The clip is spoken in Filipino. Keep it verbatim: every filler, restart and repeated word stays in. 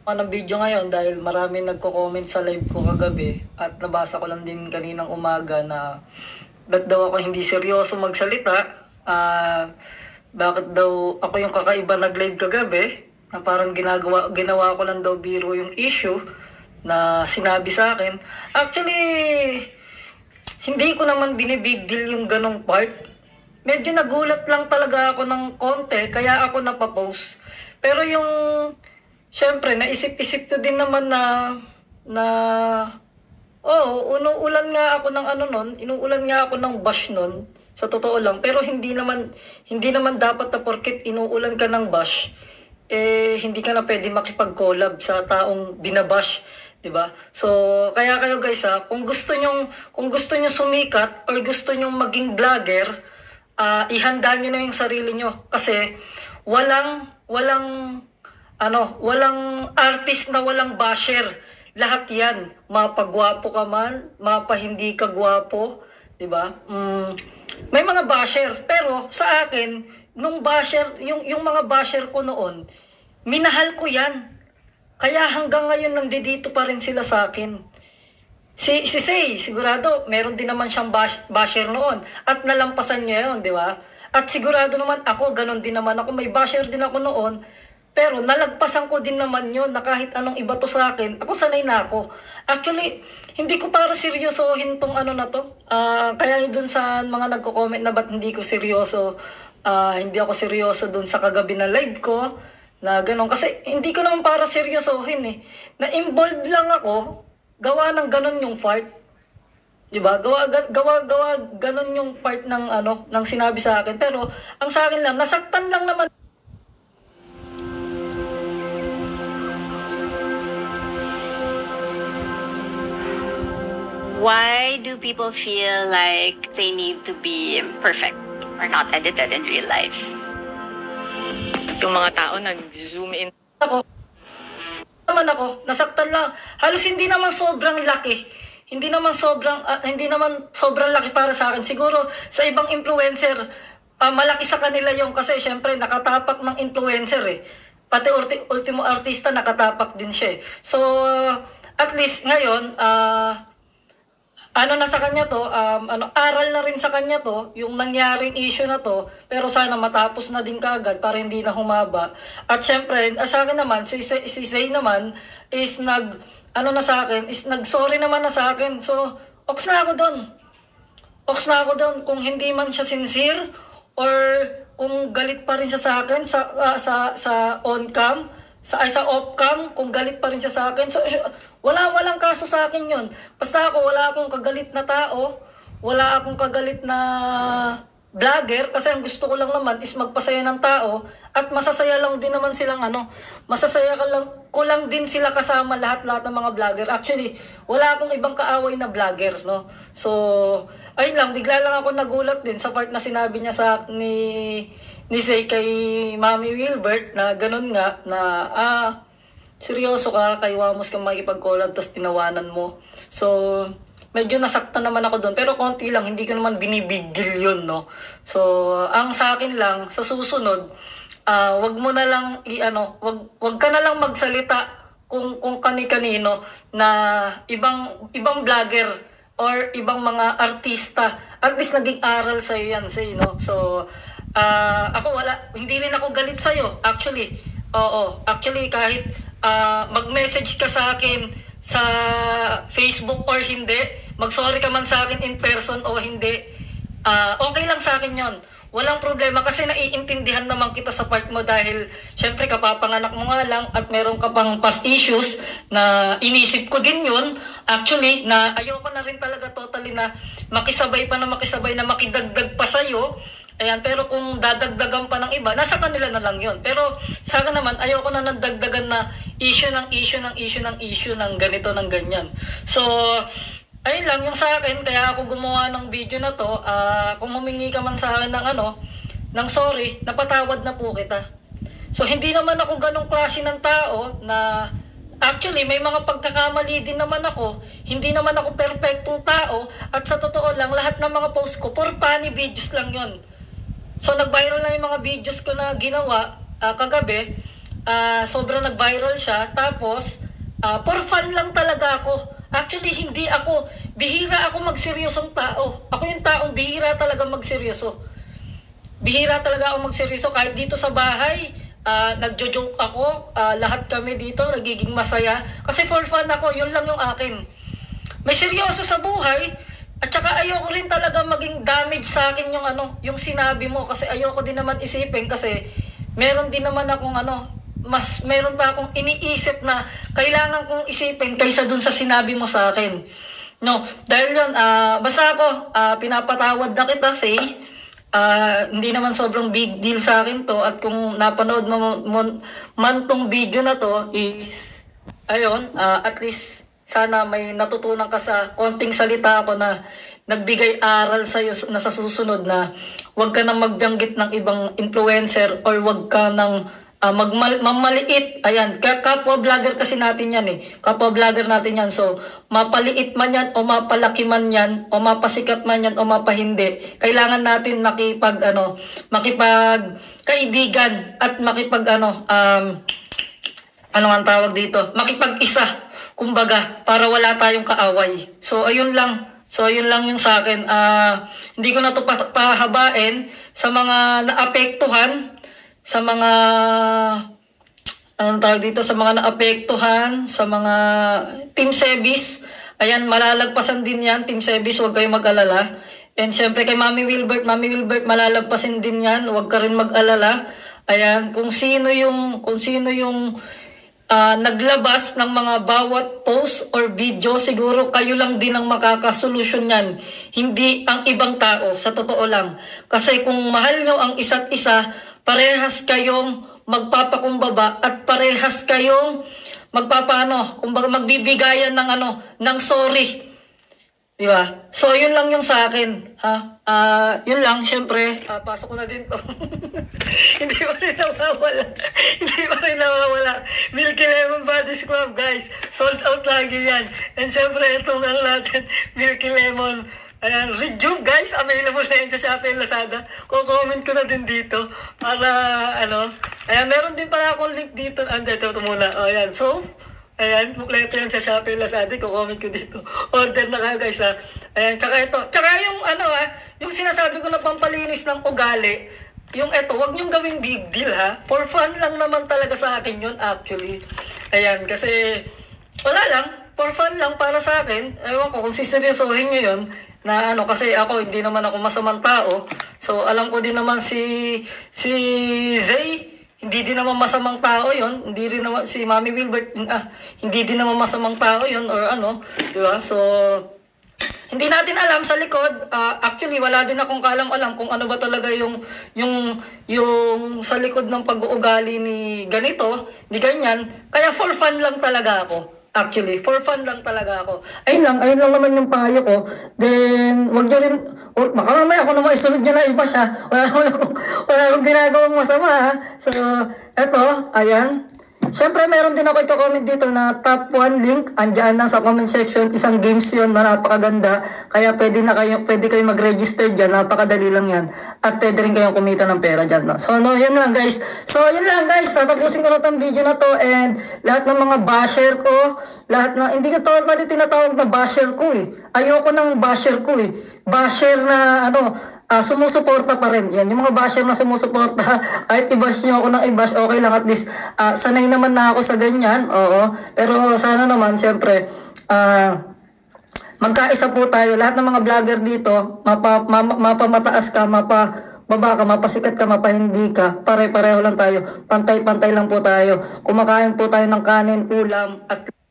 ng video ngayon dahil marami nagko-comment sa live ko kagabi at nabasa ko lang din kaninang umaga na ba't daw ako hindi seryoso magsalita. Ah, bakit daw ako yung kakaiba nag-live kagabi na parang ginagawa ginawa ko lang daw biro yung issue na sinabi sa akin. Actually, hindi ko naman binibig deal yung ganong part. Medyo nagulat lang talaga ako ng konti kaya ako napapost. Pero yung syempre, naisip-isip ko din naman na, na, oh, inuulan nga ako ng ano nun, inuulan nga ako ng bash nun, sa totoo lang. Pero hindi naman, hindi naman dapat na porket inuulan ka ng bash, eh, hindi ka na pwede makipag-collab sa taong binabash, di ba? So, kaya kayo guys ha, kung gusto nyong, kung gusto nyo sumikat, or gusto nyong maging vlogger, uh, ihanda nyo na yung sarili nyo. Kasi, walang, walang, ano, walang artist na walang basher. Lahat yan. Mapagwapo ka man, mapa hindi ka gwapo, di ba? Mm, may mga basher. Pero sa akin, nung basher, yung, yung mga basher ko noon, minahal ko yan. Kaya hanggang ngayon nandito pa rin sila sa akin. Si, si Say, sigurado, meron din naman siyang bash, basher noon. At nalampasan niya yun, di ba? At sigurado naman ako, ganun din naman ako. May basher din ako noon. Pero nalagpasan ko din naman yun na kahit anong iba to sa akin, ako sanay na ako. Actually, hindi ko para seryosohin tong ano na to. Uh, kaya dun sa mga nagko-comment na ba't hindi ko seryoso, uh, hindi ako seryoso dun sa kagabi na live ko, na gano'n. Kasi hindi ko naman para seryosohin eh. Na-involved lang ako, gawa ng gano'n yung part. Diba? Gawa, gawa, gawa, gano'n yung part ng ano, ng sinabi sa akin. Pero ang sa akin lang, nasaktan lang naman. Why do people feel like they need to be perfect or not edited in real life? Yung mga tao nag-zoom in. Ako, naman ako, nasaktan lang. Halos hindi naman sobrang laki. Hindi naman sobrang, uh, hindi naman sobrang laki para sa akin. Siguro sa ibang influencer, uh, malaki sa kanila yung kasi syempre nakatapak ng influencer eh. Pati ulti, ultimo artista nakatapak din siya eh. So, uh, at least ngayon, ah, uh, ano na sa kanya to, um, ano, aral na rin sa kanya to, yung nangyaring issue na to, pero sana matapos na din kaagad para hindi na humaba. At syempre, sa akin naman, si, si, si Zay naman is nag, ano na sa akin, is nag-sorry naman na sa akin. So, oks na ako doon. Oks na ako doon kung hindi man siya sincere or kung galit pa rin siya sa akin sa, uh, sa, sa on-cam, sa, ay, sa off-cam, kung galit pa rin siya sa akin. So, wala, walang kaso sa akin yun. Basta ako, wala akong kagalit na tao, wala akong kagalit na vlogger, kasi ang gusto ko lang naman is magpasaya ng tao, at masasaya lang din naman silang ano, masasaya ka lang, ko lang din sila kasama lahat-lahat ng mga vlogger. Actually, wala akong ibang kaaway na vlogger, no? So, ayun lang, bigla lang ako nagulat din sa part na sinabi niya sa ni ni Zay kay Mami Wilbert na ganun nga, na ah, seryoso ka, kay Wamos kang makikipag-collab, tapos tinawanan mo. So, medyo nasaktan naman ako doon. Pero konti lang, hindi ko naman binibigil yun, no? So, ang sa akin lang, sa susunod, uh, wag mo na lang, i-ano, wag, wag ka na lang magsalita kung, kung kani-kanino na ibang, ibang vlogger or ibang mga artista. At least naging aral sa'yo yan, say, no? So, uh, ako wala, hindi rin ako galit sa'yo, actually. Oo, actually, kahit Uh, mag-message ka sa akin sa Facebook or hindi, mag-sorry ka man sa akin in person o hindi, uh, okay lang sa akin yon. Walang problema kasi naiintindihan naman kita sa part mo dahil syempre kapapanganak mo nga lang at meron ka pang past issues na inisip ko din yun. Actually, na ayoko na rin talaga totally na makisabay pa na makisabay na makidagdag pa sa'yo. Ayan, pero kung dadagdagan pa ng iba, nasa kanila na lang yun. Pero sa akin naman, ayoko na nagdagdagan na issue ng issue ng issue ng issue ng ganito ng ganyan. So, ayun lang, yung sa akin, kaya ako gumawa ng video na to, uh, kung humingi ka man sa akin ng ano, ng sorry, napatawad na po kita. So, hindi naman ako ganong klase ng tao na, actually, may mga pagkakamali din naman ako, hindi naman ako perfectong tao, at sa totoo lang, lahat ng mga post ko, for funny videos lang yon. So, nag-viral na yung mga videos ko na ginawa uh, kagabi, ah, sobrang nag-viral siya. Tapos, ah, for fun lang talaga ako. Actually, hindi ako, bihira ako magseryosong tao. Ako yung taong bihira talaga magseryoso. Bihira talaga ako magseryoso. Kahit dito sa bahay, ah, nagjo-joke ako. Ah, lahat kami dito, nagiging masaya. Kasi for fun ako, yun lang yung akin. May seryoso sa buhay, at saka ayoko rin talaga maging damage sa akin yung ano, yung sinabi mo, kasi ayoko din naman isipin, kasi meron din naman akong ano, mas meron pa akong iniisip na kailangan kong isipin kaysa dun sa sinabi mo sa akin. No, dahil yun, ah, basta ako, ah, pinapatawad na kita, say, ah, hindi naman sobrang big deal sa akin to, at kung napanood mo, mo man tong video na to is, ayun, ah, at least sana may natutunan ka sa konting salita ko na nagbigay aral sa iyo na sa susunod na huwag ka nang magbanggit ng ibang influencer or huwag ka nang uh, magmamaliit. Ayan, kapwa vlogger kasi natin yan eh. Kapwa vlogger natin yan. So, mapaliit man yan o mapalaki man yan o mapasikat man yan o mapahindi. Kailangan natin makipag ano, makipag kaibigan at makipag ano, um, ano ang tawag dito? Makipag-isa. Kumbaga, para wala tayong kaaway. So, ayun lang. So, ayun lang yung sa akin. Uh, hindi ko na ito pahabain sa mga naapektuhan, sa mga, anong tawag dito, sa mga naapektuhan, sa mga Team Sebis. Ayan, malalagpasan din yan. Team Sebis, huwag kayong mag-alala. And syempre kay Mami Wilbert, Mami Wilbert, malalagpasin din yan. Huwag ka rin mag-alala. Ayan, kung sino yung, kung sino yung, Uh, naglabas ng mga bawat post or video, siguro kayo lang din ang makakasolusyon yan. Hindi ang ibang tao, sa totoo lang. Kasi kung mahal nyo ang isa't isa, parehas kayong magpapakumbaba at parehas kayong magpapaano, kumbaga magbibigayan ng ano, ng sorry. Di ba? So, yun lang yung sa akin. Ha? Uh, yun lang, syempre, uh, pasok ko na din to. Hindi pa rin nawawala. Hindi pa rin nawawala. Milky Lemon Body Scrub, guys. Sold out lagi yan. And syempre, itong ano natin, Milky Lemon. Ayan, Rejuve, guys. Available na yan sa Shopee and Lazada. Ko-comment ko na din dito. Para, ano. Ayan, meron din pala akong link dito. Ande, ito, ito muna. O, ayan. So, ayan, mukleto yan sa Shopee and Lazada. Ko-comment ko dito. Order na ka, guys, ha. Ayan, tsaka ito. Tsaka yung, ano, ha, yung sinasabi ko na pampalinis ng ugali, yung eto, wag niyong gawing big deal, ha. For fun lang naman talaga sa akin yun, actually. Ayan, kasi, wala lang. For fun lang para sa akin. Ewan ko, kung siseryosohin nyo yun, na ano, kasi ako, hindi naman ako masamang tao. So, alam ko din naman si, si Zay, hindi din naman masamang tao yon, hindi rin naman si Mami Wilbert, ah, hindi din naman masamang tao yon or ano, di ba? So, hindi natin alam sa likod. Uh, actually, wala din akong kaalam-alam kung ano ba talaga yung yung yung sa likod ng pag-uugali ni ganito, ni ganyan. Kaya for fun lang talaga ako. Actually, for fun lang talaga ako. Ayun lang, ayun lang naman yung payo ko. Then, wag nyo rin, oh, baka mamaya ako naman isunod nyo na iba siya. Wala wala akong, wala akong ginagawang masama, ha. So, eto, ayan. Siyempre, meron din ako ito-comment dito na top one link. Andiyan na sa comment section. Isang games yun na napakaganda. Kaya pwede na kayo, pwede kayo mag-register dyan. Napakadali lang yan. At pwede rin kayong kumita ng pera dyan. No? So, no, yun lang, guys. So, yun lang, guys. Tatapusin ko na itong video na to. And lahat ng mga basher ko, lahat na, hindi ko ito pwede tinatawag na basher ko eh. Ayoko ng basher ko eh. Basher na, ano, Uh, sumusuporta pa rin. Yan, yung mga basher na sumusuporta, kahit i-bash nyo ako ng i-bash, okay lang. At least, uh, sanay naman na ako sa ganyan. Oo. Pero sana naman, syempre, uh, magkaisa po tayo. Lahat ng mga vlogger dito, mapa, mapa, mapamataas ka, mapa, baba ka, mapasikat ka, mapahindi ka. Pare-pareho lang tayo. Pantay-pantay lang po tayo. Kumakain po tayo ng kanin, ulam, at